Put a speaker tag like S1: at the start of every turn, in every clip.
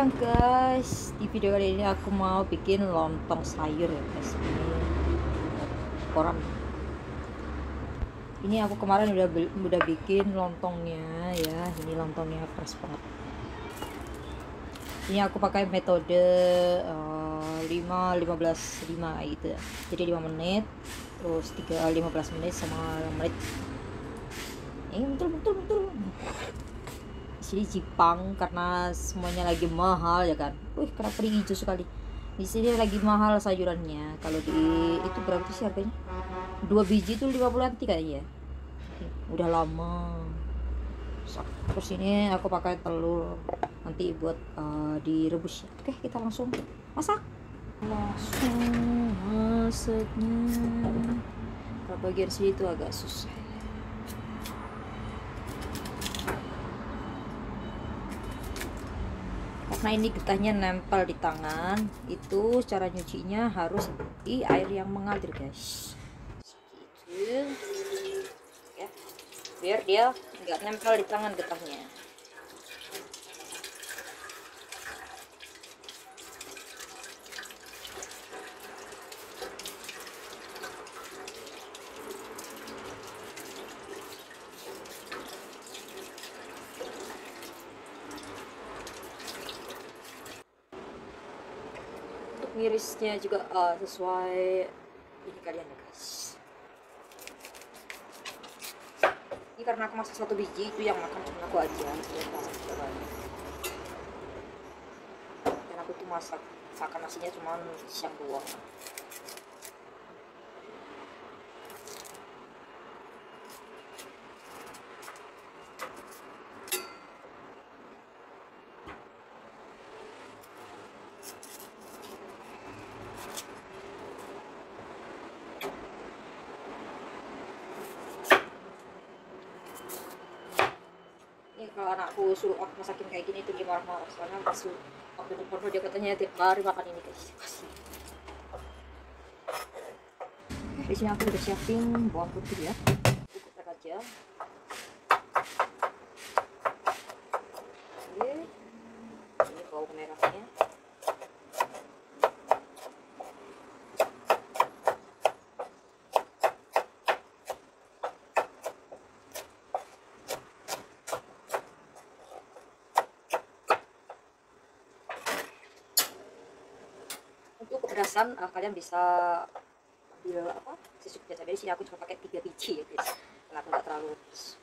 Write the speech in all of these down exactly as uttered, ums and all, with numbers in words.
S1: datang guys. Di video kali ini aku mau bikin lontong sayur ya guys. Ini koran. Ini aku kemarin udah udah bikin lontongnya ya. Ini lontongnya fresh banget. Ini aku pakai metode uh, lima lima belas lima gitu. Jadi lima menit, terus tiga lima belas menit sama lima menit. Ini betul betul betul. Sini Jepang karena semuanya lagi mahal ya kan. Wih, kenapa hijau sekali. Di sini lagi mahal sayurannya. Kalau di itu berapa sih harganya? Dua biji itu lima puluh nanti kayaknya. Udah lama. Terus ini aku pakai telur nanti buat uh, direbus ya. Oke, kita langsung masak. Langsung masaknya. Kalau bagian sini itu agak susah. Karena ini getahnya nempel di tangan, itu cara nyucinya harus di air yang mengalir guys. Segitu ya, biar dia nggak nempel di tangan getahnya. Ngirisnya juga uh, sesuai ini kalian ya guys. Ini karena aku masak satu biji, itu yang makan cuma aku aja. Saya masak tiga kali. Dan aku tuh masak makan nasinya cuma siang doang. Kalau anakku suruh aku masakin kayak gini tuh dia marah-marah, soalnya pas waktu di porno dia katanya tiap hari makan ini guys. Kasih. Di sini aku udah siapin bawang putih ya, cukup aja. Oke, ini bawang merahnya. Untuk kepedasan uh, kalian bisa ambil apa sesuknya. Tapi di sini aku cuma pakai tiga biji ya guys, karena aku nggak terlalu pedas.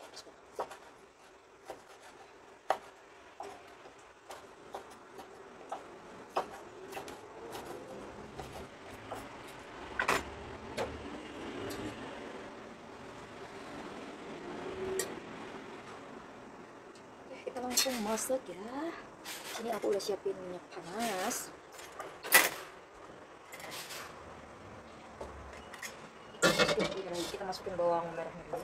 S1: Oke, kita langsung masak ya. Ini aku udah siapin minyak panas. Kita masukin bawang merahnya dulu.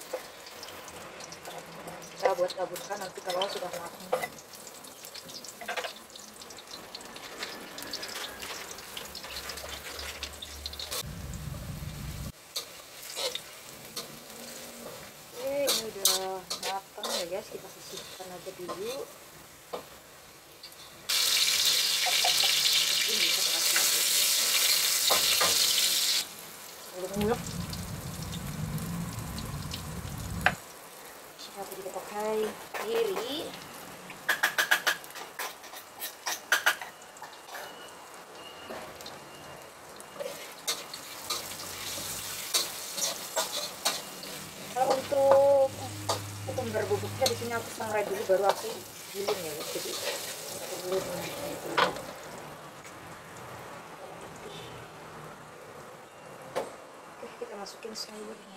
S1: Kita buat taburkan nanti kalau sudah matang. Oke, ini udah matang ya guys, kita sisihkan aja dulu. Ini kita kasih ngulek-ngulek. Aku juga pakai kiri. Kalau untuk ketumbar bubuknya di sini aku sangrai dulu baru aku giling ya. Jadi belum. Oke, kita masukin sayurnya.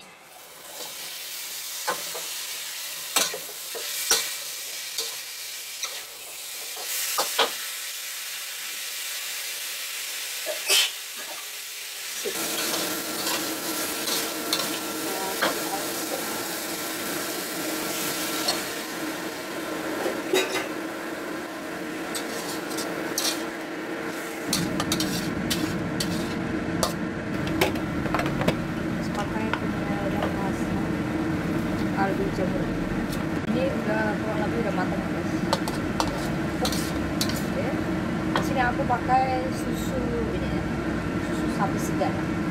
S1: sini aku pakai susu ini ya, susu sapi segar.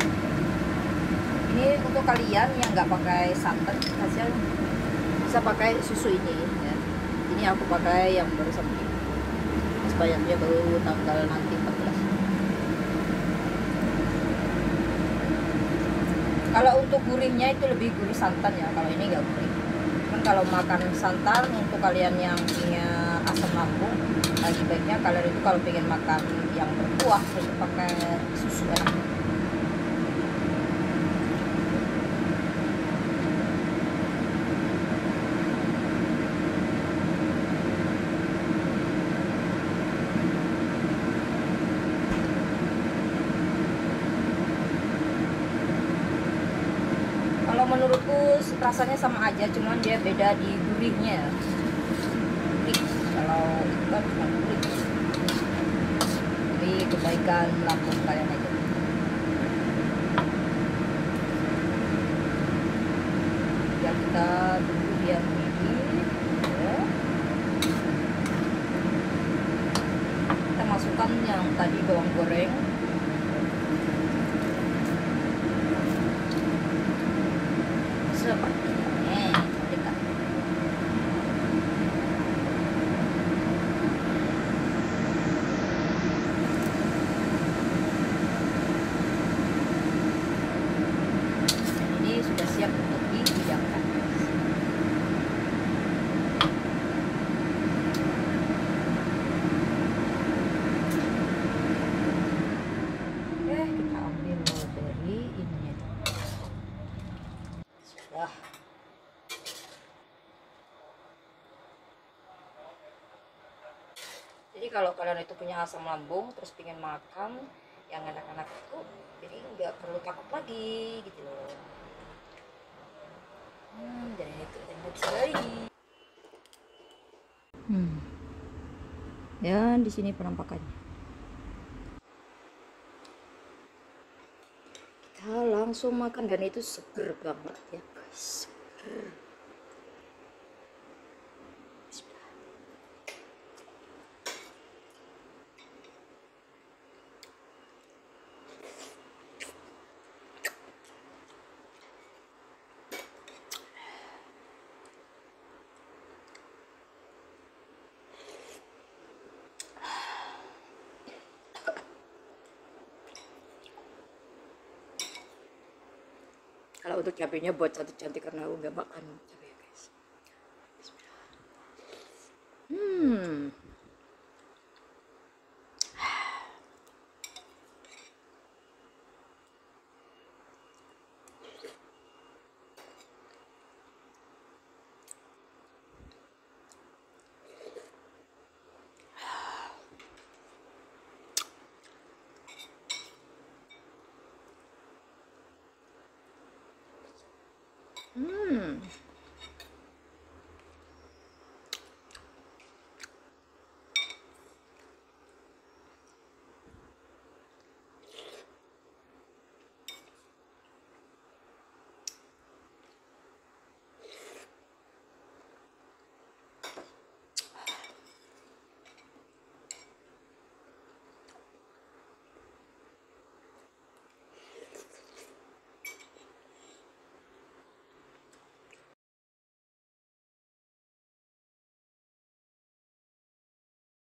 S1: Ini untuk kalian yang nggak pakai santan, kalian bisa pakai susu ini ya. Ini aku pakai yang baru sampai sebanyak dia baru tanggal nanti empat belas. Kalau untuk gurihnya itu lebih gurih santan ya, kalau ini nggak gurih. Kan kalau makan santan, untuk kalian yang punya asam lambung, lagi baiknya kalian itu kalau pengen makan yang berkuah itu pakai susu enak. Kalau menurutku rasanya sama aja, cuman dia beda di gurihnya. Gurih. Kalau itu kan cuma gurih. Jadi kebaikan lambung kalian aja. Ya kita tunggu dia mendidih. Ya. Kita masukkan yang tadi bawang goreng. Seperti ini, dekat. Ini sudah siap untuk dihidangkan. Oke, kita ambil dari ininya. Sudah. Jadi kalau kalian itu punya asam lambung terus pengen makan yang enak-enak itu, jadi nggak perlu takut lagi gitu loh. Hmm, jadi itu enak sekali. Hmm. Ya, di sini penampakannya. Kita langsung makan dan itu seger banget ya guys. Seger. Kalau untuk cabenya buat cantik-cantik karena aku nggak makan cabai.